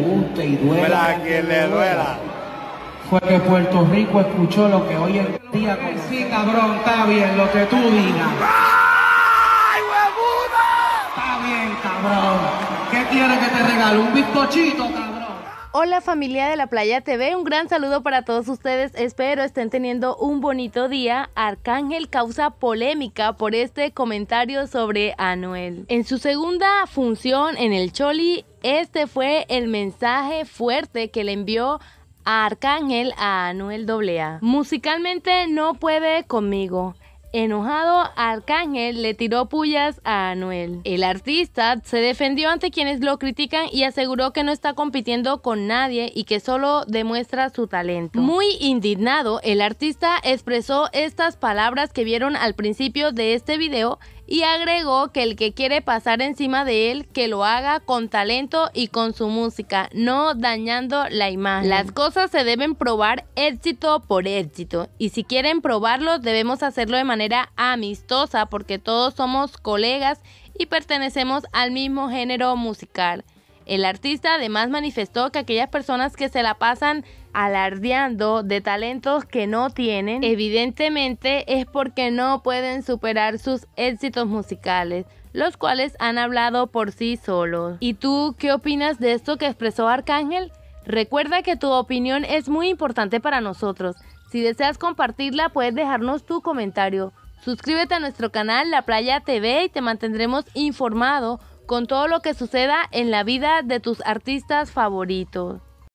guste y duela Duela a quien le duela. fue que Puerto Rico escuchó lo que hoy en día... Sí, cabrón, está bien lo que tú digas. ¡Ay, huevuda! Está bien, cabrón. ¿Qué quieres que te regale? ¿Un bizcochito, cabrón? Hola familia de La Playa TV, un gran saludo para todos ustedes, espero estén teniendo un bonito día. Arcángel causa polémica por este comentario sobre Anuel. En su segunda función en el Choli, este fue el mensaje fuerte que le envió a Arcángel a Anuel AA. Musicalmente no puede conmigo. Enojado, Arcángel le tiró pullas a Anuel. El artista se defendió ante quienes lo critican y aseguró que no está compitiendo con nadie y que solo demuestra su talento. Muy indignado, el artista expresó estas palabras que vieron al principio de este video y agregó que el que quiere pasar encima de él, que lo haga con talento y con su música, no dañando la imagen. Las cosas se deben probar éxito por éxito, y si quieren probarlo debemos hacerlo de manera amistosa porque todos somos colegas y pertenecemos al mismo género musical. El artista además manifestó que aquellas personas que se la pasan alardeando de talentos que no tienen, evidentemente es porque no pueden superar sus éxitos musicales, los cuales han hablado por sí solos. ¿Y tú qué opinas de esto que expresó Arcángel? Recuerda que tu opinión es muy importante para nosotros. Si deseas compartirla, puedes dejarnos tu comentario. Suscríbete a nuestro canal La Playa TV y te mantendremos informado con todo lo que suceda en la vida de tus artistas favoritos.